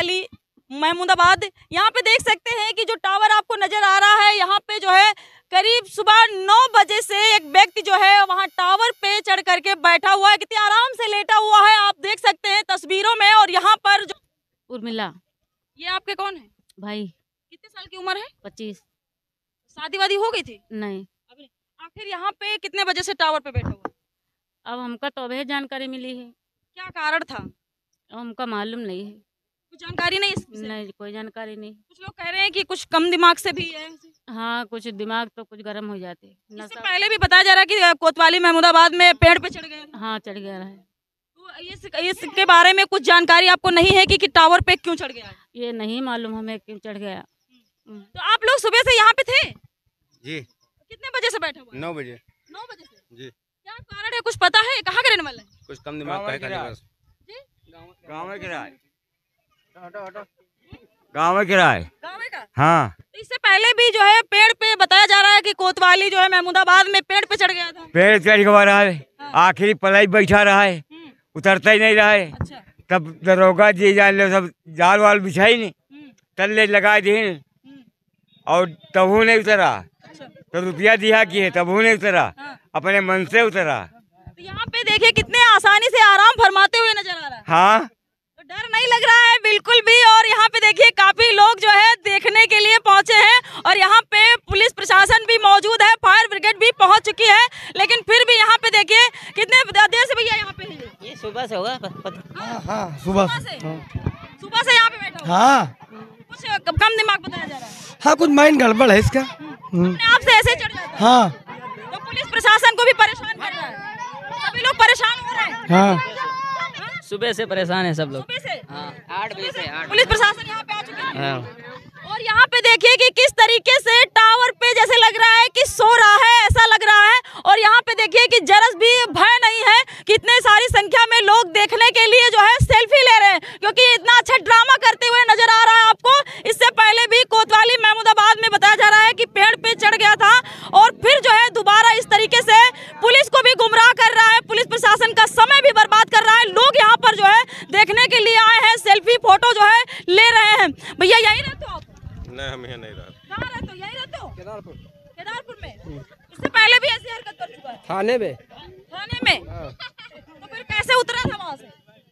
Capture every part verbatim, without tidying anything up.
कोतवाली महमूदाबाद। यहाँ पे देख सकते हैं कि जो टावर आपको नजर आ रहा है, यहाँ पे जो है करीब सुबह नौ बजे से एक व्यक्ति जो है वहाँ टावर पे चढ़ करके बैठा हुआ है, कितने आराम से लेटा हुआ है आप देख सकते हैं तस्वीरों में। और यहाँ पर जो उर्मिला, ये आपके कौन है भाई? कितने साल की उम्र है? पच्चीस। शादी वादी हो गई थी? नहीं। अभी आखिर यहाँ पे कितने बजे से टावर पे बैठा हुआ? अब हमका तो अभी जानकारी मिली है। क्या कारण था? अब हमका मालूम नहीं है। कुछ जानकारी नहीं इससे? नहीं, कोई जानकारी नहीं। कुछ लोग कह रहे हैं कि कुछ कम दिमाग से भी है। हाँ, कुछ दिमाग तो कुछ गर्म हो जाते। इससे पहले भी बताया जा रहा है कि कोतवाली महमूदाबाद में पेड़ पे चढ़ गए। हाँ, चढ़ गया है। तो इस इसके बारे में कुछ जानकारी आपको नहीं है कि, कि टावर पे क्यों चढ़ गया है? ये नहीं मालूम हमें क्यों चढ़ गया। तो आप लोग सुबह से यहाँ पे थे? जी। कितने बजे से बैठे हुए? नौ बजे। नौ बजे से? जी। क्या कारण है, कुछ पता है? कहाँ का रहने वाला है? कुछ कम दिमाग का है खाली बस। गाँव में किराए गाँव में किराए गाँव में का? हाँ। तो इससे पहले भी जो है पेड़ पे बताया जा रहा है कि कोतवाली जो है महमूदाबाद में पेड़ पे चढ़ गया था। पेड़ चढ़ गवा रहा है, आखिरी पलाई बैठा रहा है, उतरता ही नहीं रहा है। अच्छा। तब दरोगा जी जान लो सब जाल वाल बिछाई नहीं, तल्ले लगा दिए और तबू नहीं उतरा। तो रुपया दिया कि है तबू नहीं उतरा, अपने मन से उतरा। तो यहाँ पे देखिए कितने आसानी से आराम फरमाते हुए नजर आ रहा है। हाँ, तो डर नहीं लग रहा है बिल्कुल भी। और यहाँ पे देखिए काफी लोग जो है देखने के लिए पहुंचे हैं और यहाँ पे पुलिस प्रशासन भी मौजूद है, फायर ब्रिगेड भी पहुंच चुकी है। लेकिन फिर भी यहाँ पे देखिए कितने देर से भैया यहाँ पे है? ये सुबह से होगा। हाँ हाँ, सुबह से सुबह से यहाँ पे बैठा हुआ। हाँ। कुछ कम दिमाग बताया जा रहा है। हाँ, कुछ माइंड गड़बड़ है इसका। अपने आप से ऐसे ही चढ़ जाता है। हाँ। तो पुलिस प्रशासन को भी परेशान कर रहा है, सभी लोग परेशान हो रहे हैं। हाँ, सुबह से परेशान है सब लोग। सुबह से? हाँ, आठ बजे से। आठ पुलिस प्रशासन यहाँ पे आ चुका है। हाँ। और यहाँ पे देखिए कि किस तरीके से टावर पे जैसे लग रहा है कि सो रहा है, ऐसा लग रहा है। और यहाँ पे देखिए कि जरस भी भय नहीं है, कितने सारी संख्या में लोग देखने के लिए जो है सेल्फी ले रहे हैं, क्योंकि इतना अच्छा ड्रामा करते हुए नजर आ रहा है आपको। इससे पहले भी कोतवाली महमूदाबाद में बताया जा रहा है कि पेड़ पे चढ़ गया था और फिर जो है दोबारा इस तरीके से पुलिस को भी गुमराह कर रहा है, पुलिस प्रशासन का समय भी बर्बाद कर रहा है। लोग यहाँ पर जो है देखने के लिए आए हैं, सेल्फी फोटो जो है ले रहे हैं। भैया यही रहते हो आप? नहीं, हम यहाँ नहीं रहते। कहाँ रहते हो? यही रहते हो? केदारपुर। केदारपुर में? इससे पहले भी ऐसी हरकत कर चुका है? थाने में। थाने में? तो फिर कैसे उतरा था वहाँ से?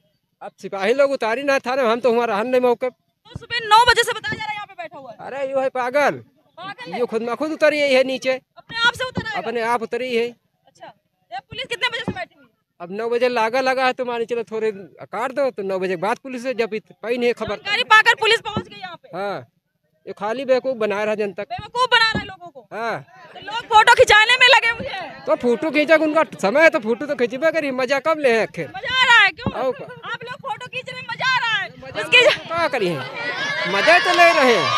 अब सिपाही लोग उतारी ना थाने, हम तो हमारा हन नहीं मौके। तो सुबह नौ बजे से बताया जा रहा है यहाँ पे बैठा हुआ है। अरे यो है पागल, पागल है? ये खुद में खुद उतरी है नीचे, अपने आप से उतरा है? अपने आप उतरी है। अच्छा, ये पुलिस कितने बजे से बैठी हुई है? अब नौ बजे लागा लगा है तो मान चलो थोड़े काट दो, तो नौ बजे के बाद पुलिस से जब पाई नहीं खबर। जानकारी पाकर पुलिस पहुँच गई यहाँ पे? हाँ, ये खाली बेवकूफ बना रहा जनता। बेवकूफ बना रहा है लोगों को। हाँ, तो लोग फोटो खिंचाने में लगे हुए हैं। तो फोटो खींचा उनका समय है तो फोटो तो खींचबे करी, मजा कब ले है आखिर? मजा आ रहा है क्यों? आओ। आप लोग फोटो खींचने में मजा आ रहा है? इसके क्या करी है, मजा तो ले रहे हैं।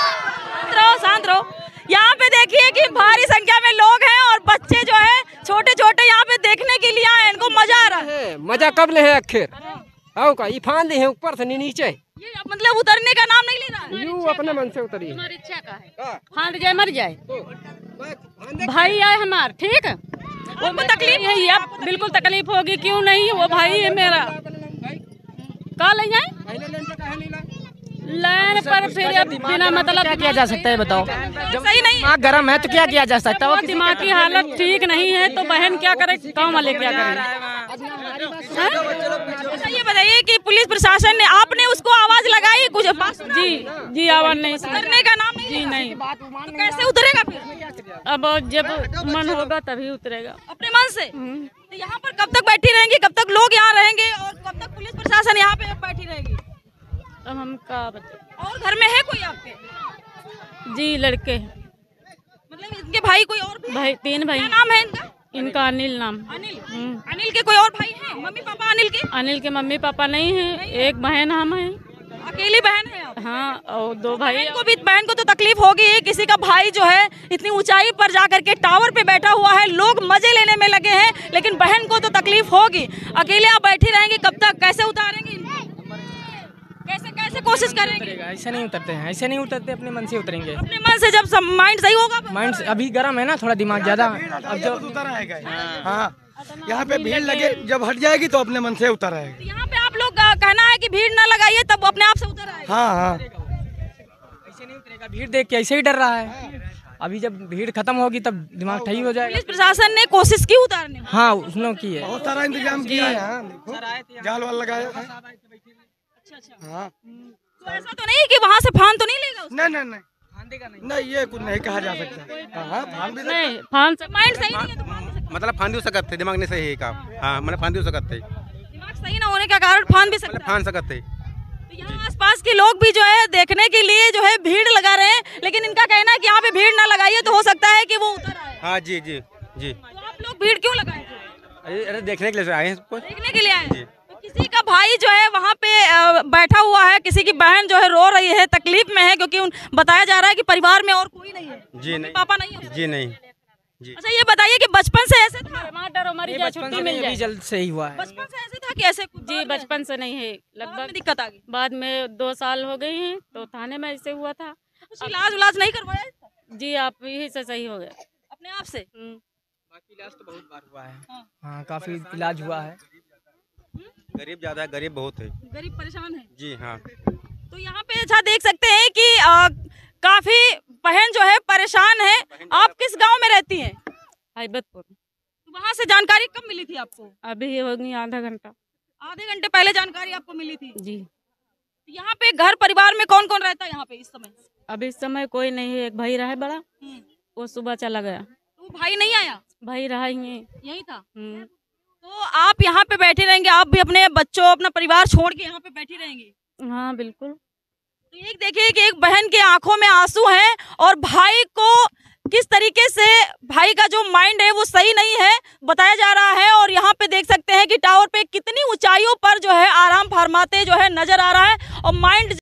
शांत रहो, शांत रहो। यहाँ पे देखिए कि भारी संख्या में लोग हैं और बच्चे जो है छोटे छोटे यहाँ पे देखने के लिए आए, इनको मजा आ रहा है। मजा कब ले है आखिर? आओ का, ये फान ली है ऊपर से नीचे, ये मतलब उतरने का नाम नहीं ले रहा है। यू अपने मन से उतरी है। हमारी इच्छा का है, फांद जाए मर जाए, भाई आए हमार, ठीक है। वो तकलीफ है, अब बिल्कुल तकलीफ होगी, क्यों नहीं, वो भाई है मेरा। कहाँ ले जाए लाइन पर, फिर अब बिना मतलब क्या किया जा सकता है बताओ? जब सही नहीं दिमाग गर्म है तो क्या किया जा सकता है? वो दिमाग की हालत ठीक नहीं है तो बहन क्या करे, गाँव वाले क्या करें? अच्छा ये बताइए कि पुलिस प्रशासन ने, आपने उसको आवाज लगाई कुछ? जी जी, आवाज नहीं उतरने का नाम नहीं? जी नहीं। तो कैसे उतरेगा फिर? अब जब मन होगा तभी उतरेगा अपने मन से। तो यहाँ पर कब तक बैठी रहेंगी, कब तक लोग यहाँ रहेंगे और कब तक पुलिस प्रशासन यहाँ पे बैठी रहेगी? अब हम क्या बताएं। और घर में है कोई आपके? जी लड़के, मतलब इनके भाई कोई और भी? भाई तीन भाई। क्या नाम है इनका? इनका अनिल नाम। अनिल? अनिल के कोई और भाई हैं? मम्मी पापा अनिल के? अनिल के मम्मी पापा नहीं है, एक बहन हम हैं। अकेली बहन है आप? हाँ, और दो भाई। बहन को भी, बहन को तो तकलीफ होगी, किसी का भाई जो है इतनी ऊंचाई पर जाकर के टावर पे बैठा हुआ है, लोग मजे लेने में लगे हैं, लेकिन बहन को तो तकलीफ होगी। अकेले आप बैठी रहेंगी कब तक? कैसे उतारेंगी? कैसे कैसे कोशिश करेंगे? ऐसे नहीं उतरते हैं, ऐसे नहीं उतरते, अपने मन से उतरेंगे। अपने मन से, जब माइंड सही होगा। माइंड अभी गर्म है ना, थोड़ा दिमाग ज्यादा। अब जो उतर आएगा। हाँ, यहाँ पे भीड़ लगे, जब हट जाएगी तो अपने मन से उतर आएगा। यहाँ पे आप लोग कहना है कि भीड़ न लगाइए तब वो अपने आप से उतर आएगा। हाँ हाँ ऐसे नहीं उतरेगा, भीड़ देख के ऐसे ही डर रहा है। अभी जब भीड़ खत्म होगी तब दिमाग सही हो जाएगा। पुलिस प्रशासन ने कोशिश की उतारने की। हाँ उसने की है। बहुत सारा इंतजाम किया है यहाँ, देखो जाल वाल लगाया है। अच्छा अच्छा। हाँ तो ऐसा तो नहीं कि वहाँ से फान तो नहीं लेगा उसका? नहीं नहीं नहीं नहीं ये कुछ नहीं कहा जा सकता। हाँ हाँ फान भी नहीं फान से माइंड सही नहीं है तो फान भी सकता मतलब फांदी सकत थे, दिमाग नहीं सही है का। हाँ मतलब फांदी सकत थे, है। दिमाग सही ना होने का कारण फान भी सकता मतलब है। फान सकत थे। तो यहाँ आसपास के लोग भी जो है देखने के लिए जो है भीड़ लगा रहे हैं, लेकिन इनका कहना है कि यहाँ पे भीड़ ना लगाइए तो हो सकता है कि वो उतर आए। हाँ जी जी जी। तो आप लोग भीड़ क्यों लगाए थे? अरे अरे देखने के लिए आए हैं सबको। देखने के लिए आए हैं। तो किसी का भाई जो है वहाँ पे अ, बैठा हुआ है, किसी की बहन जो है रो रही है, तकलीफ में है, क्योंकि उन बताया जा रहा है कि परिवार में और कोई नहीं है, जी नहीं, पापा नहीं है। जी नहीं जी। अच्छा ये बताइए कि बचपन से ऐसे था? टमाटर और मरी ये जाए, बचपन छुट्टी से मिल नहीं, जाए। अभी जल्द से ही हुआ है। बचपन से ऐसे था कि ऐसे कुछ जी बाद में- बचपन से नहीं है, बाद में लगभग दिक्कत आ गई? बाद में दो साल हो गए हैं तो थाने में ऐसे हुआ था। कुछ इलाज उलाज नहीं करवाया इसका? जी आप यही से सही हो गया। अपने आप से? हम्म। बाकी इलाज तो बहुत बार हुआ है। हाँ काफी इलाज हुआ है। गरीब ज्यादा है, गरीब बहुत है। गरीब परेशान है। जी हाँ। तो यहाँ पे अच्छा देख सकते हैं कि अ, काफी बहन जो है परेशान है। आप किस गांव में रहती हैं? हैबतपुर। तो वहाँ से जानकारी कब मिली थी आपको? अभी हो गई आधा घंटा। आधे घंटे पहले जानकारी आपको मिली थी। जी यहाँ पे घर परिवार में कौन कौन रहता है यहाँ पे इस समय? अभी इस समय कोई नहीं है, एक भाई रहा है बड़ा, हम्म। वो सुबह चला गया। तो वो भाई नहीं आया? भाई रहा ही है। यही था। हम्म। तो आप यहाँ पे बैठे रहेंगे, आप भी अपने बच्चों अपना परिवार छोड़ के यहाँ पे बैठी रहेंगी? हाँ बिल्कुल। तो एक देखिए कि एक बहन के आंखों में आंसू हैं और भाई को किस तरीके से, भाई का जो माइंड है वो सही नहीं है बताया जा रहा है। और यहाँ पे देख सकते हैं कि टावर पे कितनी ऊंचाइयों पर जो है आराम फरमाते जो है नजर आ रहा है और माइंड